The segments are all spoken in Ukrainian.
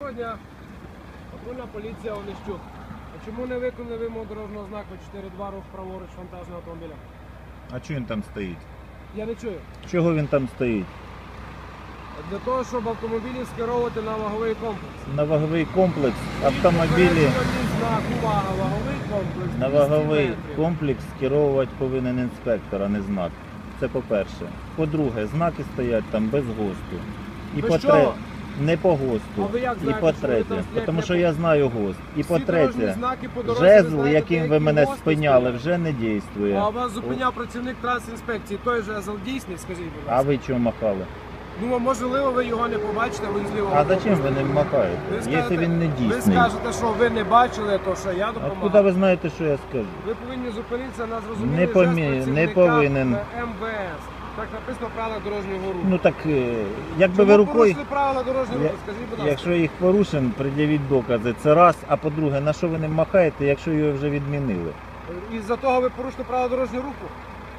Доброго дня. Патрульна поліція Онищук. А чому не виконали вимогу дорожнього знаку 4.2 рух праворуч вантажного автомобіля? А чого він там стоїть? Я не чую. Чого він там стоїть? Для того, щоб автомобілі скеровувати на ваговий комплекс. На ваговий комплекс автомобілі Попереджувальний знак, увага, ваговий комплекс. на 200 ваговий метрів. комплекс скеровувати повинен інспектор, а не знак. Це по-перше. По-друге, знаки стоять там без ГОСТу. І Без по-третє, чого? не по ГОСТу. А ви як І знаєте, що вони по-третє, там стоять тому не що по- я знаю ГОСТ. І Всі дорожні по-третє, знаки по дорозі, жезл, знаєте, яким ви які мене мости спиняли, стоять. вже не дійствує. А вас зупиняв працівник трансінспекції. Той жезл дійсний, скажіть, будь А ласка. ви чого махали? Ну, можливо, ви його не побачите, ви з лівого А боку зачем ви не стоїте. махаєте, Ви якщо скажете- він не Ви дійсний? скажете, що ви не бачили, то що я Откуда допомагав. ви знаєте, що я скажу? Ви повинні зупинитися на зрозумілий Не жест повинен, не працівника повинен. МВС. Так написано в правилах дорожнього руху. Ну так, якби Чому ви рукою, порушили правила дорожнього Я- руху? Скажіть, будь ласка. якщо їх порушимо, пред'явіть докази. Це раз, а по-друге, на що ви не махаєте, якщо його вже відмінили? Із-за того ви порушили правила дорожнього руху?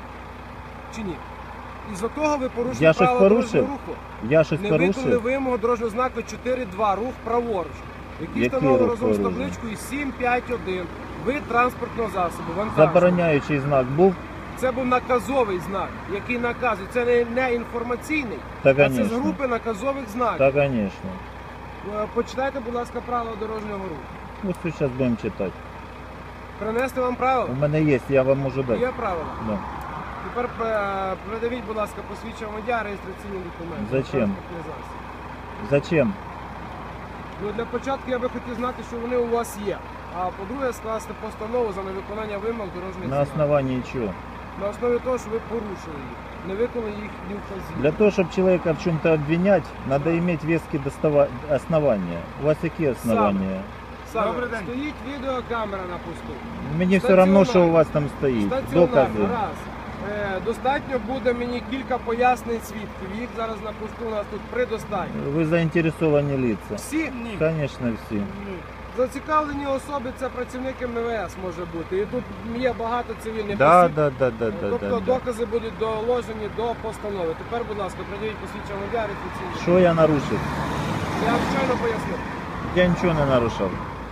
Чи ні? Із-за того ви порушили Я щось правила порушив? дорожнього руху? Я щось Не виконали порушив? вимогу дорожнього знаку 4.2 рух праворуч, який Який встановлено рух разом з праворуч? табличкою 751. Вид транспортного засобу. Вантажний. Забороняючий знак був? Це був наказовий знак, який наказує. Це не інформаційний, Та, а це з звісно. групи наказових знаків. Так, звісно. Почитайте, будь ласка, правила дорожнього руху. Ось тут зараз будемо читати. Принести вам правила? У мене є, я вам можу дати. Є правила. Да. Тепер передавіть, будь ласка, посвідчення водія, реєстраційний документ. Зачем? Транспортний засіб. Зачем? Ну, для початку я би хотів знати, що вони у вас є. А по-друге, скласти постанову за невиконання вимог дорожніх На знаків. основании чего? На основі того, що ви порушили їх, не виконали їхні вказівки. Для того, чтобы человека в чем-то обвинять, надо иметь веские основания. У вас какие основания? Саме Добрий день. стоїть відеокамера на посту. Мне все равно, что у вас там стоит. Стаціонарно, Доказы. раз. Достатньо буде мені кілька пояснень свідків. Їх зараз на посту у нас тут предостатньо. Вы заинтересованные лица. Всі Конечно, все. зацікавлені особи, це працівник МВС може бути. І тут є багато цивільних Да, осіб. да, да, да, да, Тобто да, да. докази будуть доложені до постанови. Тепер, будь ласка, приділіть посвідчення водія реєстраційний. Что я нарушил? Я вам щойно пояснив. Я ничего не нарушал.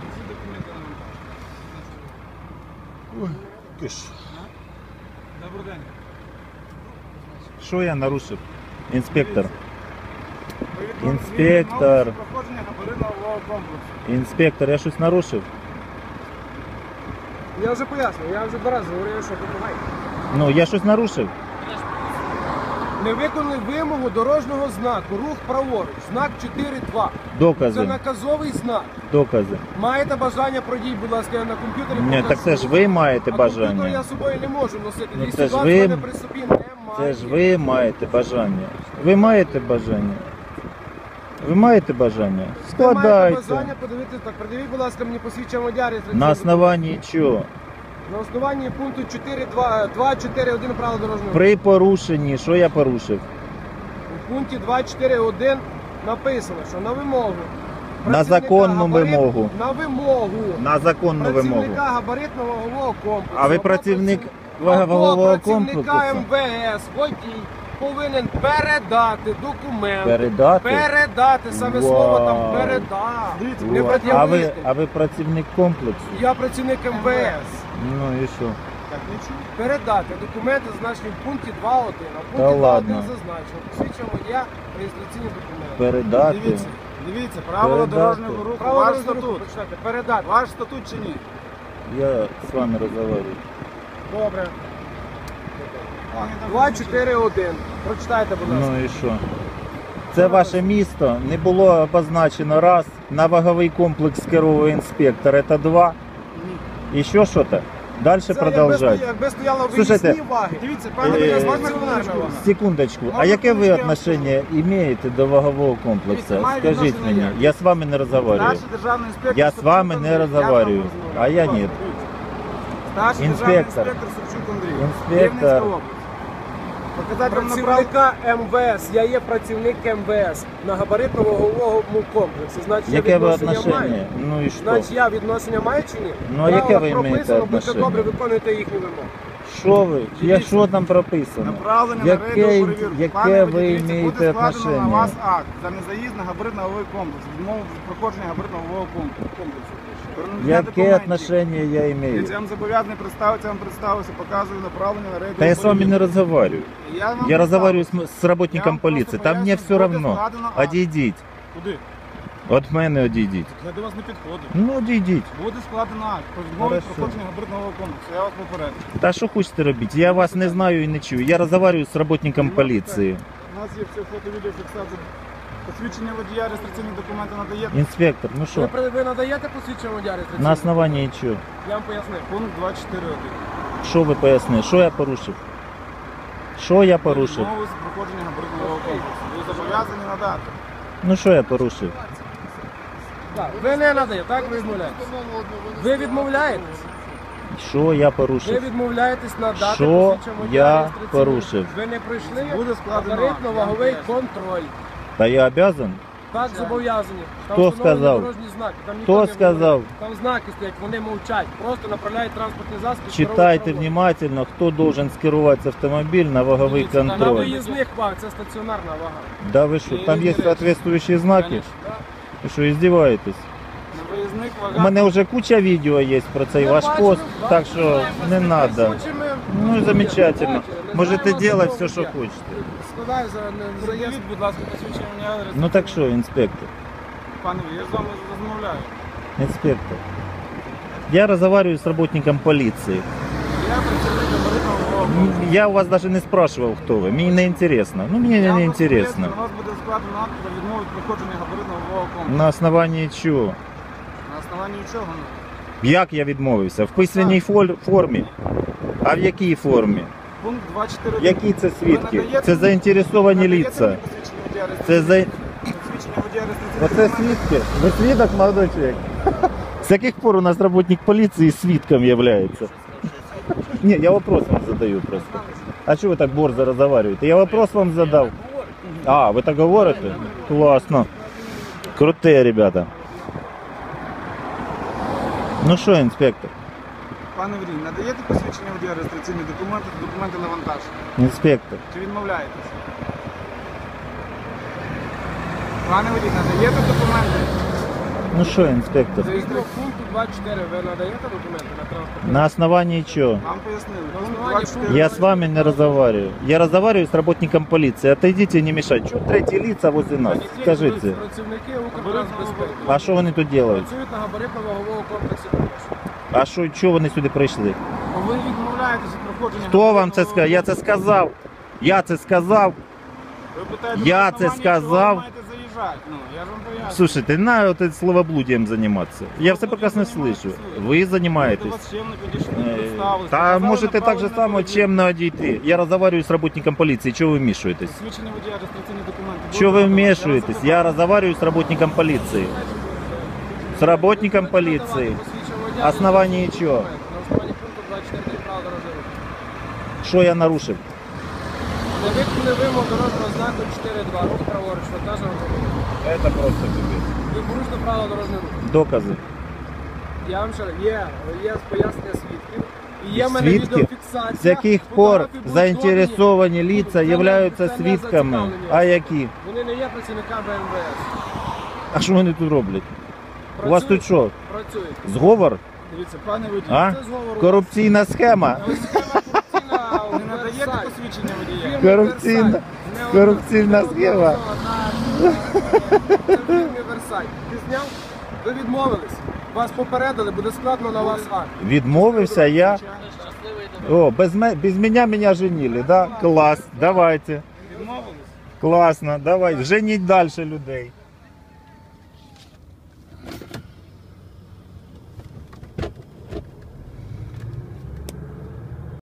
Ой, кыш. Добрий день. Что я нарушил? Инспектор. Ви Інспектор. проходження габаритного комплексу. Инспектор, я щось нарушив? Я вже пояснив, я вже 2 рази говорив, що допомагайте. Ну, я щось нарушив? Не виконали вимогу дорожнього знаку, рух праворуч, знак 4.2. Це Докази. наказовий знак. Докази. Маєте бажання, пройдіть, будь ласка, я на комп'ютері Ні, покажу. так це ж ви маєте А комп'ютер бажання. я з собою не можу носити. Ну, це ж 220 ви- мене при собі немає. Це ж ви маєте бажання. Ви маєте бажання? Ви маєте бажання? Ви маєте Складайте. бажання подивитися, так, придивіть, будь ласка, мені посвідчення водія реєстраційний На основании чого? документ. На основанні пункту 2.4.1 правил дорожнього руху. При порушенні, що я порушив? У пункті 2.4.1 написано, що на вимогу. На працівника законну вимогу. На вимогу. На законну вимогу. Працівника габаритного вагового комплексу. А ви або працівник або вагового працівника комплексу? МВС, водій повинен передати документ. Передати? Передати, саме Вау. слово там передати. Не Во. пред'явити. А ви працівник комплексу? Я працівник МВС. Ну і що? Так, нічого. Передати документи, зазначені в пункті 2.1. А в Та пункті 2.1 ладно. зазначено. Посвідчення водія, реєстраційні документи. Передати? Дивіться, правила Передати. дорожнього руху, Право ваш дорожнього руху статут. прочитайте. Передати. Ваш статут чи ні? Я з вами розмовляю. Добре. 2.4.1. Прочитайте, будь ласка. Ну і що? Це ваше місто, не було обозначено раз, на ваговий комплекс скеровує інспектор, це 2. І ще що то? Далі Це продовжать. якби стояло Слушайте, виїзні ваги. Дивіться, Пане пане Микола, Микола, можна хвилиночку вас? Секундочку, а Можна яке ви хвилиночку, я отношення маєте до вагового комплексу? Дивіться, маю Скажіть відношення мені, як? я з вами не розмовляю. Старший державний інспектор Я з Собчук вами Андрій. не розмовляю, а я ні. Старший Інспектор. державний інспектор Собчук Андрій. Інспектор. Рівненська область. Показати вам Працівника МВС. Я є працівник МВС на габаритно-ваговому комплексі. Значить, я Яке ви відношення отношення? маю. Ну і що? Значить, я відношення маю чи ні? Ну, а яке ви Правила маєте прописано, будьте отношення? добре, виконуйте їхні вимоги. Що ви? Що там прописано? Направлення на Яке- рейдову перевірку. яке Пане ви водій, дивіться, маєте буде складено отношення? на вас акт за незаїзд на габаритно-ваговий комплекс, відмову від проходження габаритно-вагового комплексу. Про надання Яке документів. отношение я Я имею? вам зобов'язаний представитися, я вам представився, показую направлення на рейдову Да я с вами не перевірку. разговариваю. вам Я разговариваю представився. с работником Я вам полиции. просто Там мне поясню, все буде равно. складено акт. Одійдіть. Куди? От мене одійдіть. Я до вас не підходжу. Ну одійдіть. Буде складено акт про відмову від Хорошо. проходження габаритного комплексу. Я вас попереджу. Та що хочете робити? Я вас не знаю і не чую. Я разговариваю з работником поліції. У нас є все фото-відеофіксація. Посвідчення водія, реєстраційні документи надаєте. Інспектор, ну що? Ви надаєте посвідчення водія На реєстраційного? основанні чого? Я вам пояснив. Пункт 2.4.1. Що ви пояснили? Що я порушив? Що я порушив? Відмову з проходження габаритного комплексу. Ви зобов'язані надати. Ну що я порушив? Так, ви не надаєте, так ви відмовляєтесь? Ви відмовляєтесь? Що я Ви порушив? відмовляєтесь надати Що посвідчення водія я реєстраційного? порушив? Ви не пройшли Буде складено габаритно-ваговий акт. контроль. Та я обязан? Так, зобов'язані. Там Хто встановлені сказав? дорожні знаки. Там ніхто Хто не сказав? говорить. Там знаки стоять, вони мовчать. Просто направляють транспортний засіб. Читайте здоровий внимательно, хто должен скерувати автомобіль на ваговий Дивіться, На контроль. виїзних ваг, це стаціонарна вага. Да ви що, там є соответствующие знаки? Ви що, издеваєтесь? На виїзних У вагах. мене вже куча відео є про цей Ми ваш бачимо, пост, бачимо. так що не треба. Хочемо, Ну замечательно. бачили, не Можете знаємо делать закону, все, що як. хочете. Складаю за заїзд. Заїзд, будь ласка, посвідчення водія, реєстраційні Ну так що, інспектор? Пане, я з вами розмовляю. Інспектор. Я разговариваю с работником полиции. Я працівник габаритного комплексу. Я у вас даже не спрашивал, кто вы. Мне не интересно. Ну, мне Я не вам интересно. У вас буде складено акт про відмову від проходження габаритного комплексу. На основании чого? На основанні чого? Як я відмовився? В письменній формі? А в якій формі? Пункт 2.4. Які це свідки? Ви надаєте- Це заінтересовані надаєте лица. мені посвідчення водія Це за... Посвідчення водія реєстраційного Оце документу? свідки? Ви свідок, молодой чоловік? З яких пор у нас работник поліції свідком являється? Ні, я вопрос вам задаю просто. А чого ви так борзо розговорюєте? Я вопрос вам задав. А, ви так говорите? Класно. Круте, ребята. Ну що, інспектор? Пане Врій, надаєте посвідчення водія реєстраційні документи на вантаж? Інспектор. Чи відмовляєтесь? Пане Врій, надаєте документи? Ну що, інспектор? Згідно пункту 2.4 ви надаєте документи на транспорт? На основании чего? Вам пояснили. На Пункт основанні 24. Я с вами не разговариваю. Я разговариваю с работником полиции. Отойдите, не мешайте. Что третьи лица возле нас? Скажите. Працівники Укртрансбезпеки. А что вони тут делают? Працюють на габаритно-ваговому комплексі. А що вони сюди прийшли? Ви відмовляєтеся від проходження. Хто вам це сказав? Я це сказав. Я це сказав. Ви питаєте, Я на це основанні сказав. чого ви маєте заїжджати? Ну, я ж вам поясню. Слушайте, на вот словоблудием заниматься. Я все прекрасно слышу. Ви До занимаетесь. вас чемно підійшли, Е, представились. Та показали можете так же направлення само перевірки. чемно одійти. Я разговариваю с работником полиции. Чего вы вмешиваетесь? Посвідчення водія, реєстраційні документи. Чего вы Будете надавати? вмешиваетесь? Я Я вас разговариваю с работником полиции. С работником полиции. Основании чего? На основанні пункту 24 правил дорожнього руху. Що я нарушив? Не виконали вимог дорожнього знаку 4.2. Рух праворуч, вантажного автомобіля. Это просто капец. Ви порушили правила дорожнього руху. Докази. Я вам ще раз, є пояснення свідків. І є в мене Свідки? відеофіксація. З яких пор Фотографії будуть заінтересовані зроблені. лица Це не- являються це не свідками? зацікавлені А особи. які? Вони не є працівниками МВС. А що вони тут роблять? У вас тут що? Працюють. Зговор? Дивіться, пане водій, А? Це зговор. Корупційна схема? Ось схема корупційна не надаєте Версаль. посвідчення водія? Фірми Корупційна- Версаль. корупційна схема. Це в фірмі Версаль. Ти зняв? Ви відмовились. Вас попередили, буде складно на вас акт. Відмовився я. О, без меня женили, да? Клас, давайте. Відмовились? Класно, давай, женіть далі людей.